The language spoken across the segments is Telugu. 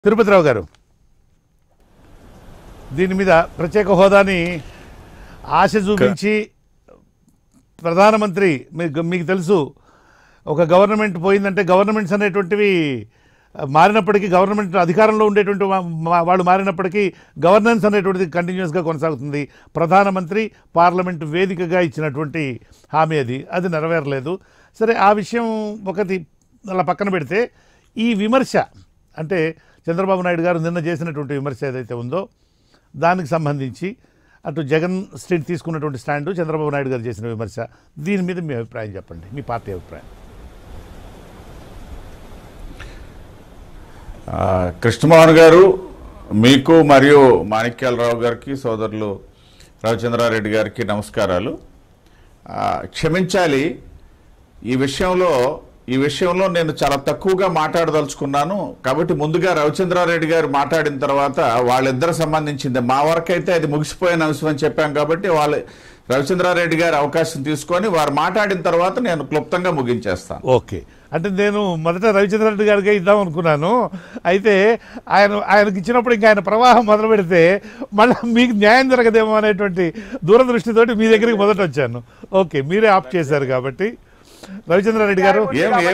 తిరుపతిరావు గారు దీని మీద ప్రత్యేక హోదాని ఆశ చూపించి ప్రధానమంత్రి మీకు తెలుసు ఒక గవర్నమెంట్ పోయిందంటే గవర్నమెంట్స్ అనేటువంటివి మారినప్పటికీ గవర్నమెంట్ అధికారంలో ఉండేటువంటి వాళ్ళు మారినప్పటికీ గవర్నెన్స్ అనేటువంటిది కంటిన్యూస్గా కొనసాగుతుంది. ప్రధానమంత్రి పార్లమెంటు వేదికగా ఇచ్చినటువంటి హామీ అది నెరవేరలేదు. సరే, ఆ విషయం ఒకటి అలా పక్కన పెడితే ఈ విమర్శ అంటే చంద్రబాబు నాయుడు గారు నిన్న చేసినటువంటి విమర్శ ఏదైతే ఉందో దానికి సంబంధించి అటు జగన్ స్టేట్ తీసుకున్నటువంటి స్టాండు, చంద్రబాబు నాయుడు గారు చేసిన విమర్శ, దీని మీద మీ అభిప్రాయం చెప్పండి, మీ పార్టీ అభిప్రాయం. కృష్ణమోహన్ గారు, మీకు మరియు మాణిక్యాలరావు గారికి, సోదరులు రవిచంద్రారెడ్డి గారికి నమస్కారాలు. క్షమించాలి, ఈ విషయంలో నేను చాలా తక్కువగా మాట్లాడదలుచుకున్నాను. కాబట్టి ముందుగా రవిచంద్రారెడ్డి గారు మాట్లాడిన తర్వాత వాళ్ళిద్దరు సంబంధించింది, మా వరకైతే అది ముగిసిపోయిన అంశం అని చెప్పాం కాబట్టి రవిచంద్రారెడ్డి గారు అవకాశం తీసుకొని వారు మాట్లాడిన తర్వాత నేను క్లుప్తంగా ముగించేస్తాను. ఓకే, అంటే నేను మొదట రవిచంద్రారెడ్డి గారికి ఇద్దాం అనుకున్నాను. అయితే ఆయనకి ఇచ్చినప్పుడు ఇంకా ఆయన ప్రవాహం మొదలు పెడితే మళ్ళీ మీకు న్యాయం జరగదేమో అనేటువంటి దూరదృష్టితోటి మీ దగ్గరికి మొదట వచ్చాను. ఓకే, మీరే ఆప్ చేశారు కాబట్టి రవిచంద్రారెడ్డి గారు.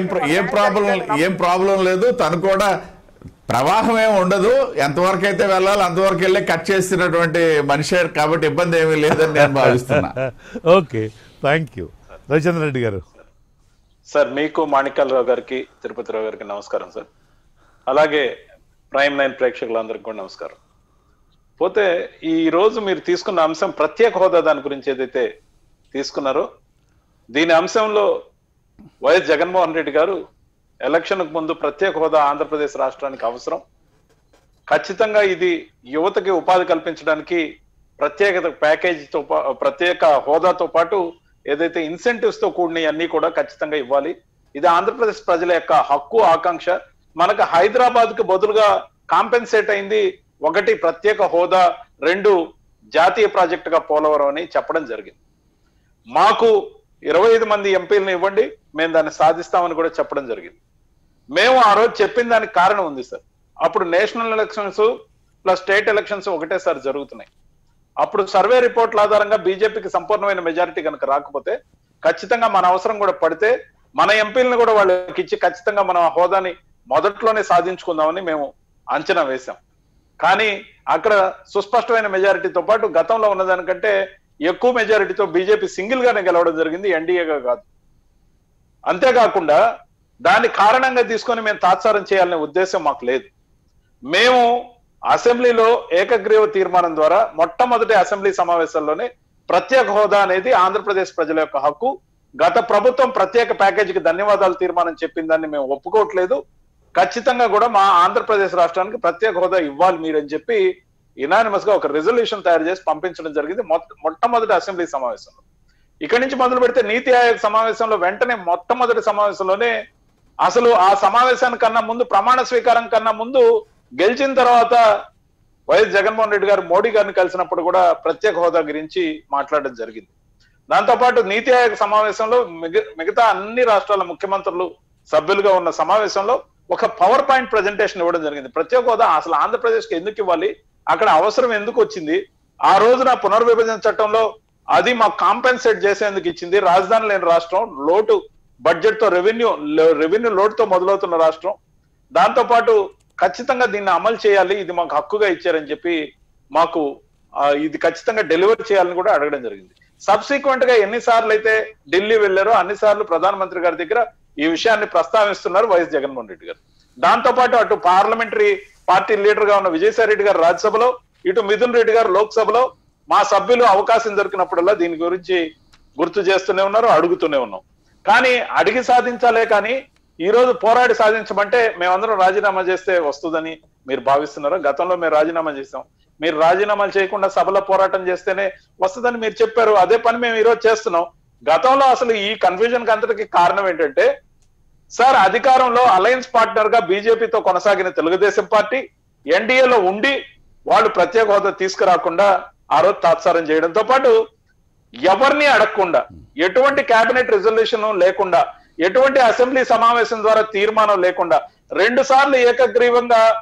ఏం ప్రాబ్లం లేదు, తను కూడా ప్రవాహం ఏమి ఉండదు, ఎంతవరకు అయితే వెళ్ళాలి అంతవరకు వెళ్ళి కట్ చేస్తున్నటువంటి మనిషి కాబట్టి ఇబ్బంది ఏమీ లేదని నేను భావిస్తున్నా. Okay, thank you. రవిచంద్రారెడ్డి గారు. సార్, మీకు మాణిక్యాలరావు గారికి, తిరుపతిరావు గారికి నమస్కారం సార్. అలాగే ప్రైమ్ 9 ప్రేక్షకులందరికీ కూడా నమస్కారం. పోతే ఈ రోజు మీరు తీసుకున్న అంశం ప్రత్యేక హోదా, దాని గురించి ఏదైతే తీసుకున్నారో దీని అంశంలో వైఎస్ జగన్మోహన్ రెడ్డి గారు ఎలక్షన్కు ముందు ప్రత్యేక హోదా ఆంధ్రప్రదేశ్ రాష్ట్రానికి అవసరం, ఖచ్చితంగా ఇది యువతకి ఉపాధి కల్పించడానికి ప్రత్యేక ప్యాకేజీతో ప్రత్యేక హోదాతో పాటు ఏదైతే ఇన్సెంటివ్స్ తో కూడిన అన్ని కూడా ఖచ్చితంగా ఇవ్వాలి, ఇది ఆంధ్రప్రదేశ్ ప్రజల యొక్క హక్కు ఆకాంక్ష. మనకు హైదరాబాద్ కు బదులుగా కాంపెన్సేట్ అయింది, 1 ప్రత్యేక హోదా, 2 జాతీయ ప్రాజెక్టుగా పోలవరం అని చెప్పడం జరిగింది. మాకు 25 మంది ఎంపీలను ఇవ్వండి, మేము దాన్ని సాధిస్తామని కూడా చెప్పడం జరిగింది. మేము ఆ రోజు చెప్పిన దానికి కారణం ఉంది సార్. అప్పుడు national elections plus state elections ఒకటేసారి జరుగుతున్నాయి. అప్పుడు సర్వే రిపోర్ట్ల ఆధారంగా బీజేపీకి సంపూర్ణమైన మెజారిటీ కనుక రాకపోతే ఖచ్చితంగా మన అవసరం కూడా పడితే మన ఎంపీలను కూడా వాళ్ళకి ఇచ్చి ఖచ్చితంగా మనం ఆ హోదాని మొదట్లోనే సాధించుకుందామని మేము అంచనా వేశాం. కానీ అక్కడ సుస్పష్టమైన మెజారిటీతో పాటు గతంలో ఉన్నదానికంటే ఎక్కువ మెజారిటీతో బీజేపీ సింగిల్ గానే గెలవడం జరిగింది, ఎన్డీఏగా కాదు. అంతేకాకుండా దాని కారణంగా తీసుకొని మేము తాత్సారం చేయాలనే ఉద్దేశం మాకు లేదు. మేము అసెంబ్లీలో ఏకగ్రీవ తీర్మానం ద్వారా మొట్టమొదటి అసెంబ్లీ సమావేశాల్లోనే ప్రత్యేక హోదా అనేది ఆంధ్రప్రదేశ్ ప్రజల యొక్క హక్కు, గత ప్రభుత్వం ప్రత్యేక ప్యాకేజీకి ధన్యవాదాలు తీర్మానం చెప్పిన దాన్ని మేము ఒప్పుకోవట్లేదు, ఖచ్చితంగా కూడా మా ఆంధ్రప్రదేశ్ రాష్ట్రానికి ప్రత్యేక హోదా ఇవ్వాలి మీరని చెప్పి యునానిమస్ గా ఒక రెజల్యూషన్ తయారు చేసి పంపించడం జరిగింది మొట్టమొదటి అసెంబ్లీ సమావేశంలో. ఇక్కడి నుంచి మొదలు పెడితే నీతి ఆయోగ్ సమావేశంలో వెంటనే మొట్టమొదటి సమావేశంలోనే అసలు ఆ సమావేశానికన్నా ముందు, ప్రమాణ స్వీకారం కన్నా ముందు, గెలిచిన తర్వాత వైఎస్ జగన్మోహన్ రెడ్డి గారు మోడీ గారిని కలిసినప్పుడు కూడా ప్రత్యేక హోదా గురించి మాట్లాడడం జరిగింది. దాంతోపాటు నీతి ఆయోగ్ సమావేశంలో మిగతా అన్ని రాష్ట్రాల ముఖ్యమంత్రులు సభ్యులుగా ఉన్న సమావేశంలో ఒక పవర్ పాయింట్ ప్రెజెంటేషన్ ఇవ్వడం జరిగింది. ప్రత్యేక హోదా అసలు ఆంధ్రప్రదేశ్ కి ఎందుకు ఇవ్వాలి, అక్కడ అవసరం ఎందుకు వచ్చింది, ఆ రోజున పునర్విభజన చట్టంలో అది మాకు కాంపెన్సేట్ చేసేందుకు ఇచ్చింది, రాజధాని లేని రాష్ట్రం, లోటు బడ్జెట్ తో రెవెన్యూ లోటుతో మొదలవుతున్న రాష్ట్రం, దాంతో పాటు ఖచ్చితంగా దీన్ని అమలు చేయాలి, ఇది మాకు హక్కుగా ఇచ్చారని చెప్పి మాకు ఇది ఖచ్చితంగా డెలివరీ చేయాలని కూడా అడగడం జరిగింది. సబ్సిక్వెంట్ గా ఎన్నిసార్లు అయితే ఢిల్లీ వెళ్లారో అన్నిసార్లు ప్రధానమంత్రి గారి దగ్గర ఈ విషయాన్ని ప్రస్తావిస్తున్నారు వైఎస్ జగన్మోహన్ రెడ్డి గారు. దాంతో పాటు అటు పార్లమెంటరీ పార్టీ లీడర్ గా ఉన్న విజయసాయి రెడ్డి గారు రాజ్యసభలో, ఇటు మిథున్ రెడ్డి గారు లోక్సభలో మా సభ్యులు అవకాశం దొరికినప్పుడల్లా దీని గురించి గుర్తు చేస్తూనే ఉన్నారు, అడుగుతూనే ఉన్నాం. కానీ అడిగి సాధించాలే కానీ ఈ రోజు పోరాడి సాధించమంటే మేమందరం రాజీనామా చేస్తే వస్తుందని మీరు భావిస్తున్నారా? గతంలో మేము రాజీనామా చేసాం, మీరు రాజీనామాలు చేయకుండా సభలో పోరాటం చేస్తేనే వస్తుందని మీరు చెప్పారు, అదే పని మేము ఈరోజు చేస్తున్నాం. గతంలో అసలు ఈ కన్ఫ్యూజన్ అంతటికి కారణం ఏంటంటే సార్, అధికారంలో అలయన్స్ పార్ట్నర్ గా బీజేపీతో కొనసాగిన తెలుగుదేశం పార్టీ ఎన్డీఏలో ఉండి వాళ్ళు ప్రత్యేక హోదా తీసుకురాకుండా ఆ రోజు తాత్సారం చేయడంతో పాటు ఎవరిని అడగకుండా, ఎటువంటి కేబినెట్ రిజల్యూషన్ లేకుండా, ఎటువంటి అసెంబ్లీ సమావేశం ద్వారా తీర్మానం లేకుండా 2 సార్లు ఏకగ్రీవంగా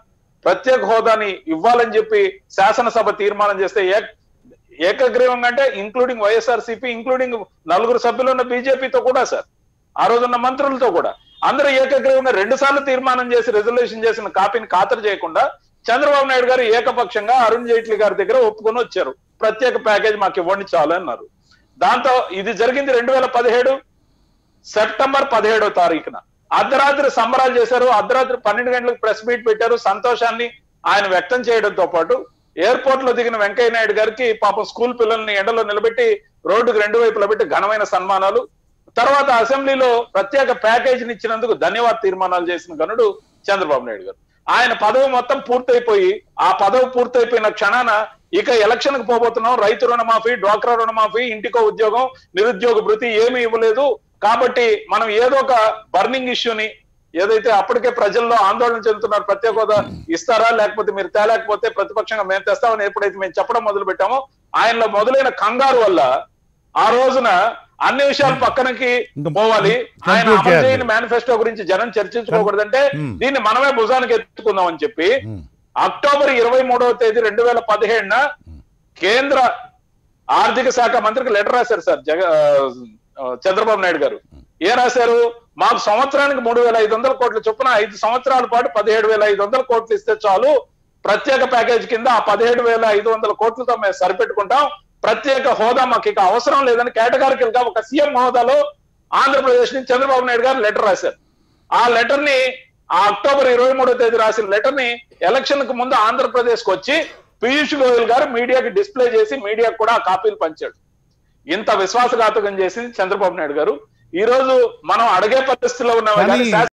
ప్రత్యేక హోదాని ఇవ్వాలని చెప్పి శాసనసభ తీర్మానం చేస్తే ఏకగ్రీవంగా అంటే ఇంక్లూడింగ్ వైఎస్ఆర్సీపీ, ఇంక్లూడింగ్ 4 సభ్యులు ఉన్న బీజేపీతో కూడా సార్, ఆ రోజున్న మంత్రులతో కూడా అందరూ ఏకగ్రీవంగా 2 సార్లు తీర్మానం చేసి రిజల్యూషన్ చేసిన కాపీని ఖాతరు చేయకుండా చంద్రబాబు నాయుడు గారు ఏకపక్షంగా అరుణ్ జైట్లీ గారి దగ్గర ఒప్పుకొని వచ్చారు. ప్రత్యేక ప్యాకేజ్ మాకు ఇవ్వండి చాలు అన్నారు. దాంతో ఇది జరిగింది 2017 సెప్టెంబర్ 17వ తారీఖున. అర్ధరాత్రి సంబరాలు చేశారు. అర్ధరాత్రి 12 గంటలకు ప్రెస్ మీట్ పెట్టారు. సంతోషాన్ని ఆయన వ్యక్తం చేయడంతో పాటు ఎయిర్పోర్ట్ లో దిగిన వెంకయ్య నాయుడు గారికి పాపం స్కూల్ పిల్లల్ని ఎండలో నిలబెట్టి రోడ్డుకు 2 వైపులా పెట్టి ఘనమైన సన్మానాలు, తర్వాత అసెంబ్లీలో ప్రత్యేక ప్యాకేజీని ఇచ్చినందుకు ధన్యవాద తీర్మానాలు చేసిన గనుడు చంద్రబాబు నాయుడు గారు. ఆయన పదవి మొత్తం పూర్తయిపోయి, ఆ పదవి పూర్తయిపోయిన క్షణాన ఇక ఎలక్షన్ కు పోబోతున్నాం, రైతు రుణమాఫీ, డ్వాక్రా రుణమాఫీ, ఇంటికో ఉద్యోగం, నిరుద్యోగ భృతి ఏమీ ఇవ్వలేదు కాబట్టి మనం ఏదో ఒక బర్నింగ్ ఇష్యూని, ఏదైతే అప్పటికే ప్రజల్లో ఆందోళన చెందుతున్నారు, ప్రత్యేక హోదా ఇస్తారా లేకపోతే మీరు తేలేకపోతే ప్రతిపక్షంగా మేము తెస్తామని ఎప్పుడైతే మేము చెప్పడం మొదలు పెట్టామో ఆయనలో మొదలైన కంగారు వల్ల ఆ రోజున అన్ని విషయాలు పక్కనకి పోవాలి, ఆయన అమలు చేయని మేనిఫెస్టో గురించి జనం చర్చించుకోకూడదంటే దీన్ని మనమే భుజానికి ఎత్తుకుందాం అని చెప్పి అక్టోబర్ 23వ తేదీ 2017న కేంద్ర ఆర్థిక శాఖ మంత్రికి లెటర్ రాశారు సార్ చంద్రబాబు నాయుడు గారు. ఏం రాశారు? మాకు సంవత్సరానికి 3,500 కోట్ల చొప్పున 5 సంవత్సరాల పాటు 17,500 కోట్లు ఇస్తే చాలు, ప్రత్యేక ప్యాకేజ్ కింద ఆ 17,500 కోట్లతో మేము సరిపెట్టుకుంటాం, ప్రత్యేక హోదా మాకు ఇక అవసరం లేదని కేటగారికల్ గా ఒక సీఎం హోదాలో ఆంధ్రప్రదేశ్ నుంచి చంద్రబాబు నాయుడు గారు లెటర్ రాశారు. ఆ లెటర్ ని ఆ అక్టోబర్ 23వ తేదీ రాసిన లెటర్ ని ఎలక్షన్ కు ముందు ఆంధ్రప్రదేశ్ కు వచ్చి పీయూష్ గోయల్ గారు మీడియాకి డిస్ప్లే చేసి మీడియాకు కూడా ఆ కాపీలు పంచాడు. ఇంత విశ్వాసఘాతకం చేసింది చంద్రబాబు నాయుడు గారు. ఈ రోజు మనం అడిగే పరిస్థితిలో ఉన్నాం.